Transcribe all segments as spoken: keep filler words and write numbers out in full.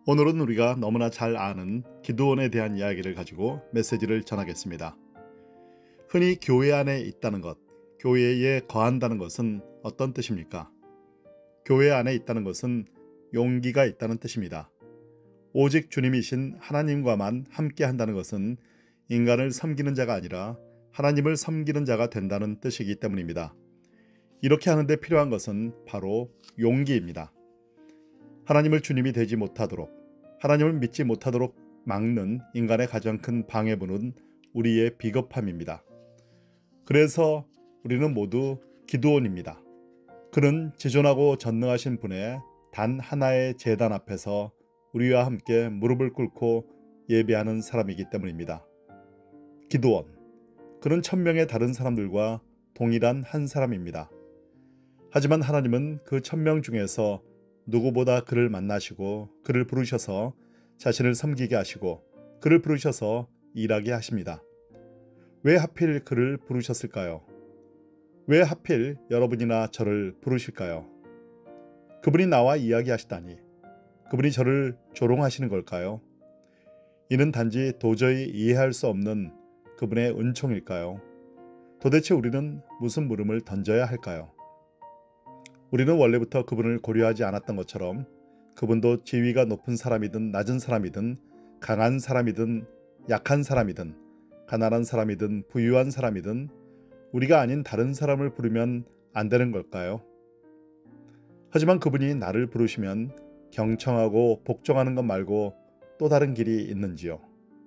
오늘은 우리가 너무나 잘 아는 기드온에 대한 이야기를 가지고 메시지를 전하겠습니다. 흔히 교회 안에 있다는 것, 교회에 거한다는 것은 어떤 뜻입니까? 교회 안에 있다는 것은 용기가 있다는 뜻입니다. 오직 주님이신 하나님과만 함께 한다는 것은 인간을 섬기는 자가 아니라 하나님을 섬기는 자가 된다는 뜻이기 때문입니다. 이렇게 하는데 필요한 것은 바로 용기입니다. 하나님을 주님이 되지 못하도록, 하나님을 믿지 못하도록 막는 인간의 가장 큰 방해부는 우리의 비겁함입니다. 그래서 우리는 모두 기드온입니다. 그는 지존하고 전능하신 분의 단 하나의 제단 앞에서 우리와 함께 무릎을 꿇고 예배하는 사람이기 때문입니다. 기드온, 그는 천명의 다른 사람들과 동일한 한 사람입니다. 하지만 하나님은 그 천명 중에서 누구보다 그를 만나시고 그를 부르셔서 자신을 섬기게 하시고 그를 부르셔서 일하게 하십니다. 왜 하필 그를 부르셨을까요? 왜 하필 여러분이나 저를 부르실까요? 그분이 나와 이야기하시다니, 그분이 저를 조롱하시는 걸까요? 이는 단지 도저히 이해할 수 없는 그분의 은총일까요? 도대체 우리는 무슨 물음을 던져야 할까요? 우리는 원래부터 그분을 고려하지 않았던 것처럼 그분도 지위가 높은 사람이든 낮은 사람이든 강한 사람이든 약한 사람이든 가난한 사람이든 부유한 사람이든 우리가 아닌 다른 사람을 부르면 안 되는 걸까요? 하지만 그분이 나를 부르시면 경청하고 복종하는 것 말고 또 다른 길이 있는지요?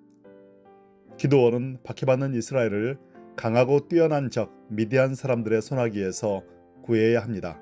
기드온은 박해받는 이스라엘을 강하고 뛰어난 적 미디안 사람들의 손아귀에서 구해야 합니다.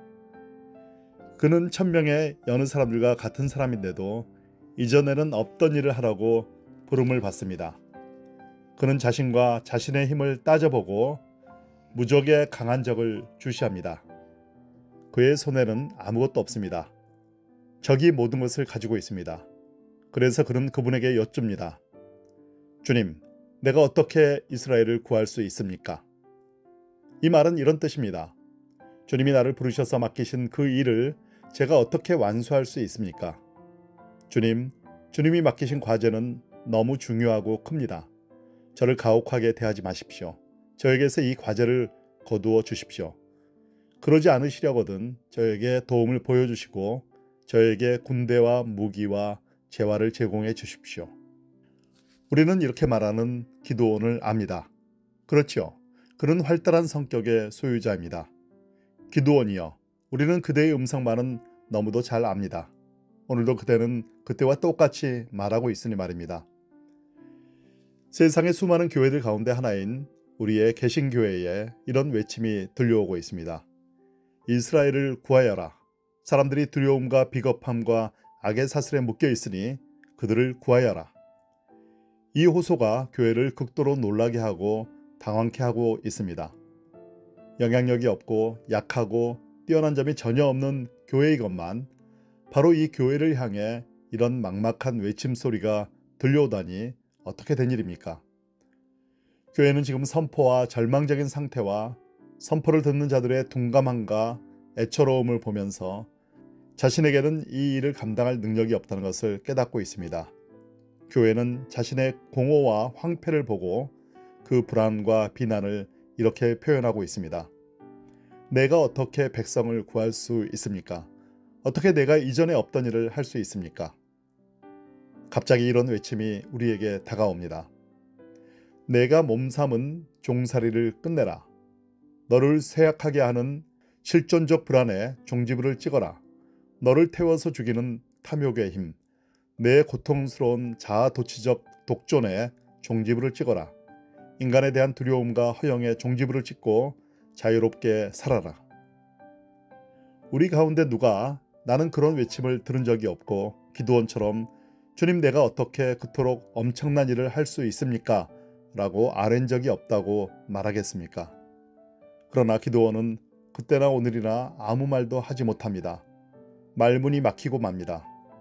그는 천명의 여느 사람들과 같은 사람인데도 이전에는 없던 일을 하라고 부름을 받습니다. 그는 자신과 자신의 힘을 따져보고 무적의 강한 적을 주시합니다. 그의 손에는 아무것도 없습니다. 적이 모든 것을 가지고 있습니다. 그래서 그는 그분에게 여쭙니다. 주님, 내가 어떻게 이스라엘을 구할 수 있습니까? 이 말은 이런 뜻입니다. 주님이 나를 부르셔서 맡기신 그 일을 제가 어떻게 완수할 수 있습니까? 주님, 주님이 맡기신 과제는 너무 중요하고 큽니다. 저를 가혹하게 대하지 마십시오. 저에게서 이 과제를 거두어 주십시오. 그러지 않으시려거든 저에게 도움을 보여주시고 저에게 군대와 무기와 재화를 제공해 주십시오. 우리는 이렇게 말하는 기드온을 압니다. 그렇지요. 그는 활달한 성격의 소유자입니다. 기드온이여, 우리는 그대의 음성만은 너무도 잘 압니다. 오늘도 그대는 그때와 똑같이 말하고 있으니 말입니다. 세상의 수많은 교회들 가운데 하나인 우리의 개신교회에 이런 외침이 들려오고 있습니다. 이스라엘을 구하여라. 사람들이 두려움과 비겁함과 악의 사슬에 묶여 있으니 그들을 구하여라. 이 호소가 교회를 극도로 놀라게 하고 당황케 하고 있습니다. 영향력이 없고 약하고 뛰어난 점이 전혀 없는 교회이건만 바로 이 교회를 향해 이런 막막한 외침소리가 들려오다니 어떻게 된 일입니까? 교회는 지금 선포와 절망적인 상태와 선포를 듣는 자들의 둔감함과 애처로움을 보면서 자신에게는 이 일을 감당할 능력이 없다는 것을 깨닫고 있습니다. 교회는 자신의 공허와 황폐를 보고 그 불안과 비난을 이렇게 표현하고 있습니다. 내가 어떻게 백성을 구할 수 있습니까? 어떻게 내가 이전에 없던 일을 할 수 있습니까? 갑자기 이런 외침이 우리에게 다가옵니다. 내가 몸삼은 종살이를 끝내라. 너를 쇠약하게 하는 실존적 불안에 종지부를 찍어라. 너를 태워서 죽이는 탐욕의 힘, 내 고통스러운 자아도취적 독존에 종지부를 찍어라. 인간에 대한 두려움과 허영에 종지부를 찍고 자유롭게 살아라. 우리 가운데 누가 나는 그런 외침을 들은 적이 없고 기드온처럼 주님, 내가 어떻게 그토록 엄청난 일을 할 수 있습니까? 라고 아뢰은 적이 없다고 말하겠습니까? 그러나 기드온은 그때나 오늘이나 아무 말도 하지 못합니다. 말문이 막히고 맙니다.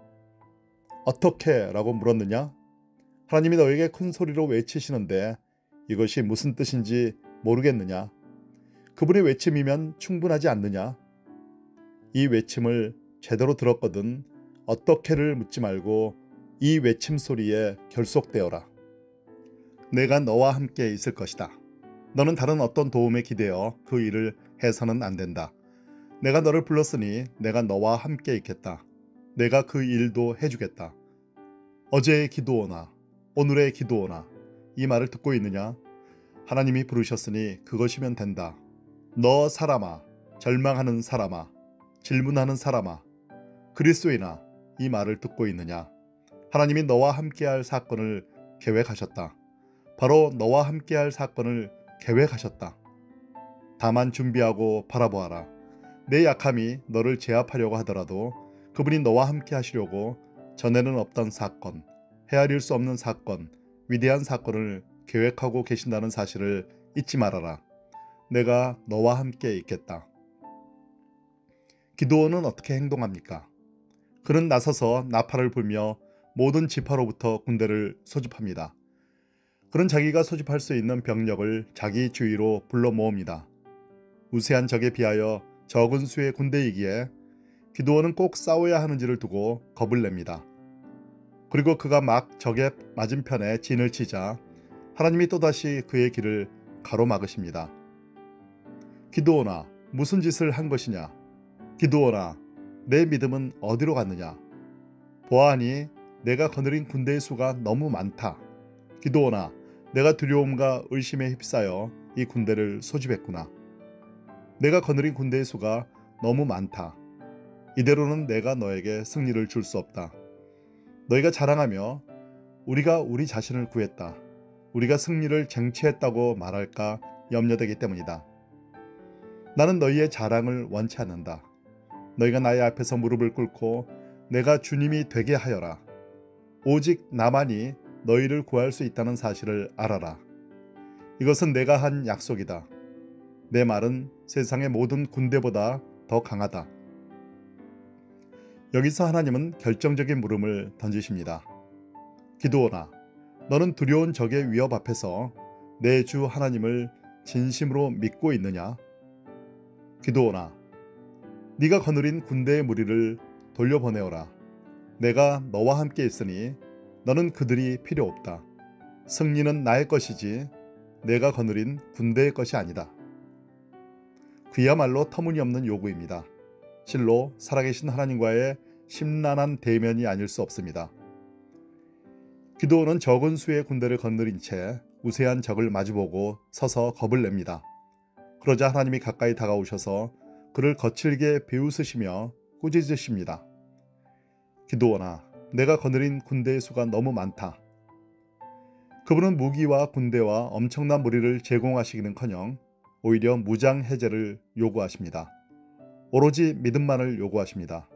어떻게? 라고 물었느냐? 하나님이 너에게 큰 소리로 외치시는데 이것이 무슨 뜻인지 모르겠느냐? 그분의 외침이면 충분하지 않느냐? 이 외침을 제대로 들었거든 어떻게를 묻지 말고 이 외침 소리에 결속되어라. 내가 너와 함께 있을 것이다. 너는 다른 어떤 도움에 기대어 그 일을 해서는 안 된다. 내가 너를 불렀으니 내가 너와 함께 있겠다. 내가 그 일도 해주겠다. 어제의 기도오나 오늘의 기도오나 이 말을 듣고 있느냐? 하나님이 부르셨으니 그것이면 된다. 너 사람아, 절망하는 사람아, 질문하는 사람아, 그리스도인아, 이 말을 듣고 있느냐? 하나님이 너와 함께할 사건을 계획하셨다. 바로 너와 함께할 사건을 계획하셨다. 다만 준비하고 바라보아라. 내 약함이 너를 제압하려고 하더라도 그분이 너와 함께 하시려고 전에는 없던 사건, 헤아릴 수 없는 사건, 위대한 사건을 계획하고 계신다는 사실을 잊지 말아라. 내가 너와 함께 있겠다. 기드온은 어떻게 행동합니까? 그는 나서서 나팔을 불며 모든 지파로부터 군대를 소집합니다. 그는 자기가 소집할 수 있는 병력을 자기 주위로 불러 모읍니다. 우세한 적에 비하여 적은 수의 군대이기에 기드온은 꼭 싸워야 하는지를 두고 겁을 냅니다. 그리고 그가 막 적의 맞은편에 진을 치자 하나님이 또다시 그의 길을 가로막으십니다. 기드온아, 무슨 짓을 한 것이냐? 기드온아, 내 믿음은 어디로 갔느냐? 보아하니 내가 거느린 군대의 수가 너무 많다. 기드온아, 내가 두려움과 의심에 휩싸여 이 군대를 소집했구나. 내가 거느린 군대의 수가 너무 많다. 이대로는 내가 너에게 승리를 줄 수 없다. 너희가 자랑하며 우리가 우리 자신을 구했다, 우리가 승리를 쟁취했다고 말할까 염려되기 때문이다. 나는 너희의 자랑을 원치 않는다. 너희가 나의 앞에서 무릎을 꿇고 내가 주님이 되게 하여라. 오직 나만이 너희를 구할 수 있다는 사실을 알아라. 이것은 내가 한 약속이다. 내 말은 세상의 모든 군대보다 더 강하다. 여기서 하나님은 결정적인 물음을 던지십니다. 기드온아, 너는 두려운 적의 위협 앞에서 내 주 하나님을 진심으로 믿고 있느냐? 기드온아, 네가 거느린 군대의 무리를 돌려보내어라. 내가 너와 함께 있으니 너는 그들이 필요 없다. 승리는 나의 것이지 내가 거느린 군대의 것이 아니다. 그야말로 터무니없는 요구입니다. 실로 살아계신 하나님과의 심란한 대면이 아닐 수 없습니다. 기드온은 적은 수의 군대를 거느린 채 우세한 적을 마주보고 서서 겁을 냅니다. 그러자 하나님이 가까이 다가오셔서 그를 거칠게 비웃으시며 꾸짖으십니다. 기드온아, 내가 거느린 군대의 수가 너무 많다. 그분은 무기와 군대와 엄청난 무리를 제공하시기는커녕 오히려 무장 해제를 요구하십니다. 오로지 믿음만을 요구하십니다.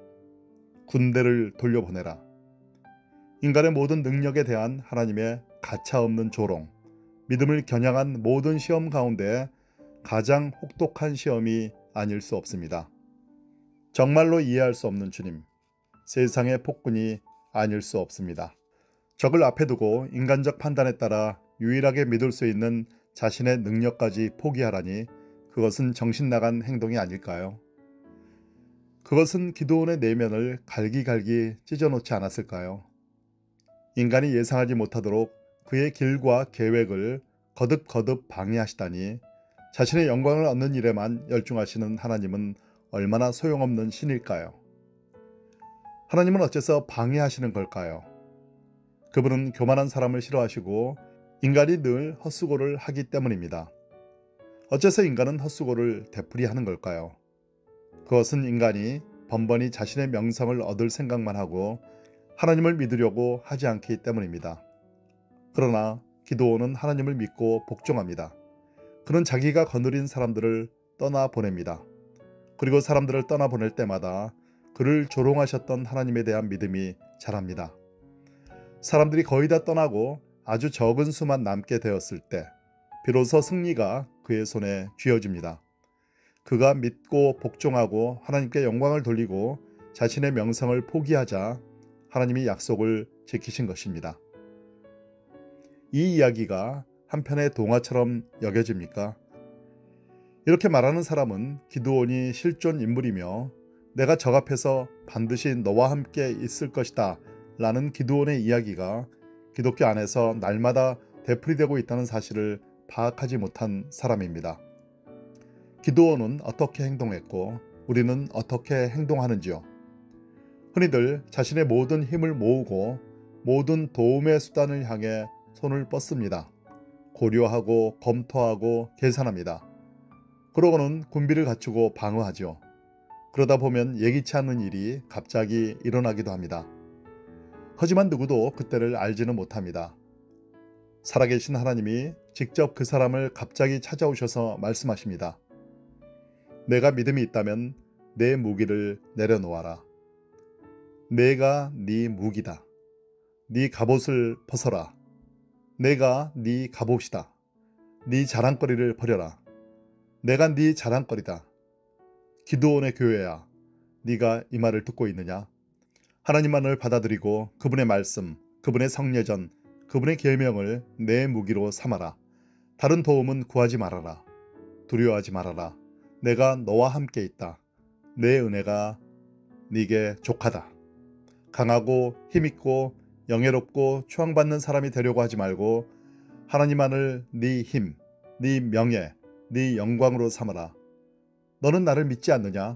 군대를 돌려보내라. 인간의 모든 능력에 대한 하나님의 가차없는 조롱, 믿음을 겨냥한 모든 시험 가운데 가장 혹독한 시험이 아닐 수 없습니다. 정말로 이해할 수 없는 주님, 세상의 폭군이 아닐 수 없습니다. 적을 앞에 두고 인간적 판단에 따라 유일하게 믿을 수 있는 자신의 능력까지 포기하라니 그것은 정신나간 행동이 아닐까요? 그것은 기드온의 내면을 갈기갈기 찢어놓지 않았을까요? 인간이 예상하지 못하도록 그의 길과 계획을 거듭거듭 방해하시다니 자신의 영광을 얻는 일에만 열중하시는 하나님은 얼마나 소용없는 신일까요? 하나님은 어째서 방해하시는 걸까요? 그분은 교만한 사람을 싫어하시고 인간이 늘 헛수고를 하기 때문입니다. 어째서 인간은 헛수고를 되풀이하는 걸까요? 그것은 인간이 번번이 자신의 명성을 얻을 생각만 하고 하나님을 믿으려고 하지 않기 때문입니다. 그러나 기드온은 하나님을 믿고 복종합니다. 그는 자기가 거느린 사람들을 떠나보냅니다. 그리고 사람들을 떠나보낼 때마다 그를 조롱하셨던 하나님에 대한 믿음이 자랍니다. 사람들이 거의 다 떠나고 아주 적은 수만 남게 되었을 때 비로소 승리가 그의 손에 쥐어집니다. 그가 믿고 복종하고 하나님께 영광을 돌리고 자신의 명성을 포기하자 하나님이 약속을 지키신 것입니다. 이 이야기가 한편의 동화처럼 여겨집니까? 이렇게 말하는 사람은 기드온이 실존 인물이며 내가 적 앞에서 반드시 너와 함께 있을 것이다 라는 기드온의 이야기가 기독교 안에서 날마다 되풀이되고 있다는 사실을 파악하지 못한 사람입니다. 기드온은 어떻게 행동했고 우리는 어떻게 행동하는지요? 흔히들 자신의 모든 힘을 모으고 모든 도움의 수단을 향해 손을 뻗습니다. 고려하고 검토하고 계산합니다. 그러고는 군비를 갖추고 방어하죠. 그러다 보면 예기치 않는 일이 갑자기 일어나기도 합니다. 하지만 누구도 그때를 알지는 못합니다. 살아계신 하나님이 직접 그 사람을 갑자기 찾아오셔서 말씀하십니다. 내가 믿음이 있다면 내 무기를 내려놓아라. 내가 네 무기다. 네 갑옷을 벗어라. 내가 네 갑옷이다. 네 자랑거리를 버려라. 내가 네 자랑거리다. 기드온의 교회야, 네가 이 말을 듣고 있느냐? 하나님만을 받아들이고 그분의 말씀, 그분의 성례전, 그분의 계명을 내 무기로 삼아라. 다른 도움은 구하지 말아라. 두려워하지 말아라. 내가 너와 함께 있다. 내 은혜가 네게 족하다. 강하고 힘있고 영예롭고 추앙받는 사람이 되려고 하지 말고 하나님만을 네 힘, 네 명예, 네 영광으로 삼아라. 너는 나를 믿지 않느냐?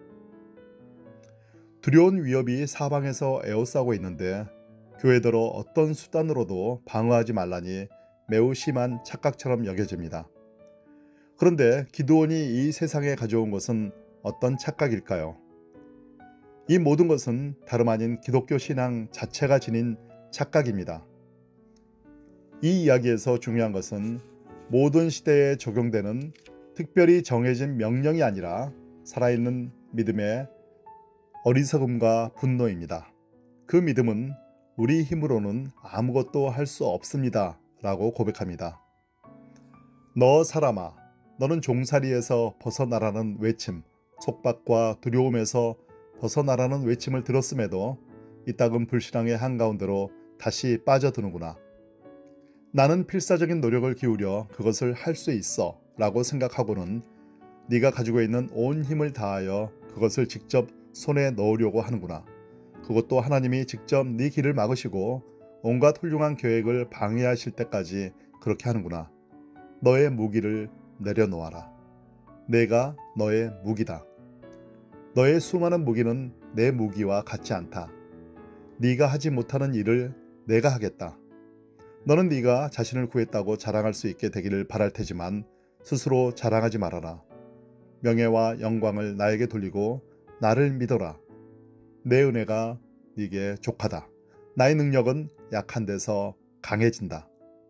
두려운 위협이 사방에서 에워싸고 있는데 교회들어 어떤 수단으로도 방어하지 말라니 매우 심한 착각처럼 여겨집니다. 그런데 기드온이 이 세상에 가져온 것은 어떤 착각일까요? 이 모든 것은 다름 아닌 기독교 신앙 자체가 지닌 착각입니다. 이 이야기에서 중요한 것은 모든 시대에 적용되는 특별히 정해진 명령이 아니라 살아있는 믿음의 어리석음과 분노입니다. 그 믿음은 우리 힘으로는 아무것도 할 수 없습니다 라고 고백합니다. 너 사람아, 너는 종살이에서 벗어나라는 외침, 속박과 두려움에서 벗어나라는 외침을 들었음에도 이따금 불신앙의 한가운데로 다시 빠져드는구나. 나는 필사적인 노력을 기울여 그것을 할 수 있어 라고 생각하고는 네가 가지고 있는 온 힘을 다하여 그것을 직접 손에 넣으려고 하는구나. 그것도 하나님이 직접 네 길을 막으시고 온갖 훌륭한 계획을 방해하실 때까지 그렇게 하는구나. 너의 무기를 내려놓아라. 내가 너의 무기다. 너의 수많은 무기는 내 무기와 같지 않다. 네가 하지 못하는 일을 내가 하겠다. 너는 네가 자신을 구했다고 자랑할 수 있게 되기를 바랄 테지만 스스로 자랑하지 말아라. 명예와 영광을 나에게 돌리고 나를 믿어라. 내 은혜가 네게 족하다. 나의 능력은 약한 데서 강해진다.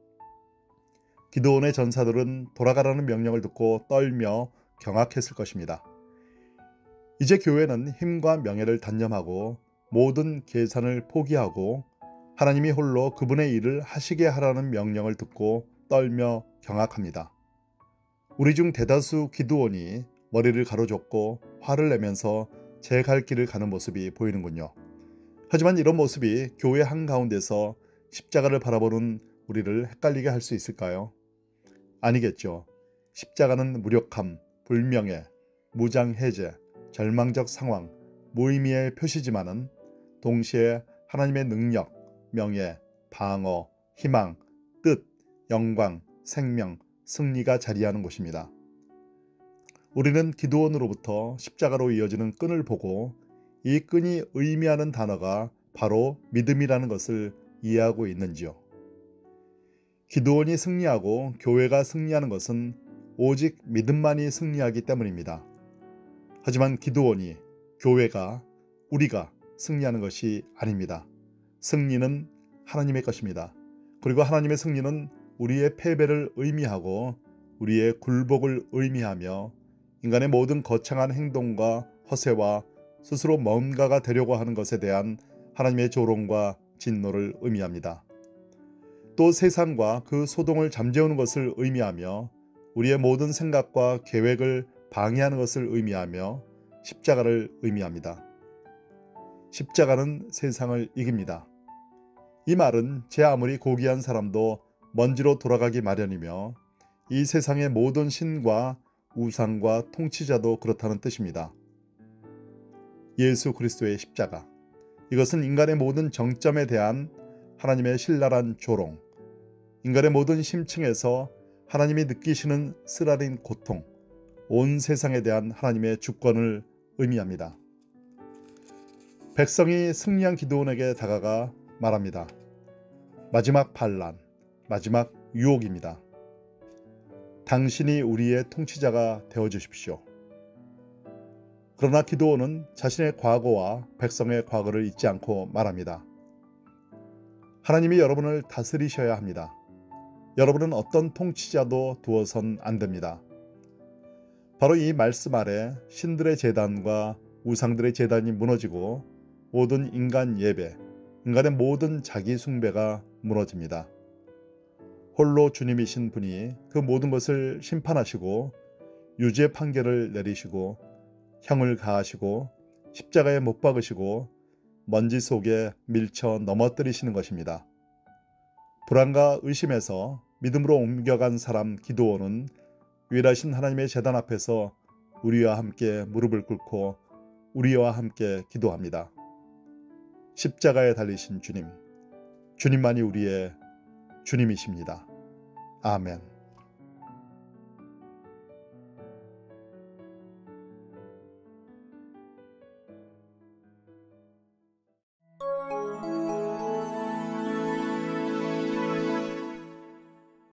기드온의 전사들은 돌아가라는 명령을 듣고 떨며 경악했을 것입니다. 이제 교회는 힘과 명예를 단념하고 모든 계산을 포기하고 하나님이 홀로 그분의 일을 하시게 하라는 명령을 듣고 떨며 경악합니다. 우리 중 대다수 기드온이 머리를 가로젓고 화를 내면서 제 갈 길을 가는 모습이 보이는군요. 하지만 이런 모습이 교회 한가운데서 십자가를 바라보는 우리를 헷갈리게 할 수 있을까요? 아니겠죠. 십자가는 무력함, 불명예, 무장해제, 절망적 상황, 무의미의 표시지만은 동시에 하나님의 능력, 명예, 방어, 희망, 뜻, 영광, 생명, 승리가 자리하는 곳입니다. 우리는 기드온으로부터 십자가로 이어지는 끈을 보고 이 끈이 의미하는 단어가 바로 믿음이라는 것을 이해하고 있는지요? 기드온이 승리하고 교회가 승리하는 것은 오직 믿음만이 승리하기 때문입니다. 하지만 기드온이, 교회가, 우리가 승리하는 것이 아닙니다. 승리는 하나님의 것입니다. 그리고 하나님의 승리는 우리의 패배를 의미하고 우리의 굴복을 의미하며 인간의 모든 거창한 행동과 허세와 스스로 뭔가가 되려고 하는 것에 대한 하나님의 조롱과 진노를 의미합니다. 또 세상과 그 소동을 잠재우는 것을 의미하며 우리의 모든 생각과 계획을 방해하는 것을 의미하며 십자가를 의미합니다. 십자가는 세상을 이깁니다. 이 말은 제 아무리 고귀한 사람도 먼지로 돌아가기 마련이며 이 세상의 모든 신과 우상과 통치자도 그렇다는 뜻입니다. 예수 그리스도의 십자가, 이것은 인간의 모든 정점에 대한 하나님의 신랄한 조롱, 인간의 모든 심층에서 하나님이 느끼시는 쓰라린 고통, 온 세상에 대한 하나님의 주권을 의미합니다. 백성이 승리한 기드온에게 다가가 말합니다. 마지막 반란, 마지막 유혹입니다. 당신이 우리의 통치자가 되어주십시오. 그러나 기드온은 자신의 과거와 백성의 과거를 잊지 않고 말합니다. 하나님이 여러분을 다스리셔야 합니다. 여러분은 어떤 통치자도 두어선 안 됩니다. 바로 이 말씀 아래 신들의 제단과 우상들의 제단이 무너지고 모든 인간 예배, 인간의 모든 자기 숭배가 무너집니다. 홀로 주님이신 분이 그 모든 것을 심판하시고 유죄 판결을 내리시고 형을 가하시고 십자가에 못 박으시고 먼지 속에 밀쳐 넘어뜨리시는 것입니다. 불안과 의심에서 믿음으로 옮겨간 사람 기드온은 위대하신 하나님의 제단 앞에서 우리와 함께 무릎을 꿇고 우리와 함께 기도합니다. 십자가에 달리신 주님, 주님만이 우리의 주님이십니다. 아멘.